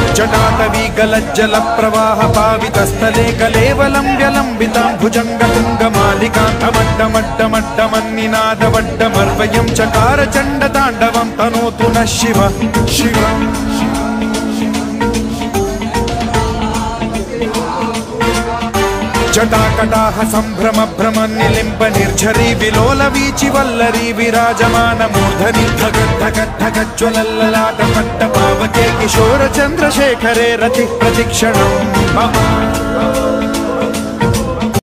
जटाटवी गलज्जल प्रवाह पावितस्थले कलेवलं व्यलम्बितां भुजङ्गतुङ्गमालिकान्तमड्डमड्डमड्डमन्निनादवड्डमर्वयं चकार चण्डताण्डवं तनोतु नः शिव शिव। जटाकटाह सम्भ्रम भ्रम निलिम्ब निर्झरी विलोल वीचि वल्लरी विराजमान मूर्धनि धगद्धगद्धगज्ज्वलल्ललाट पट्ट पावके किशोर चन्द्रशेखरे रतिः प्रतिक्षणम्।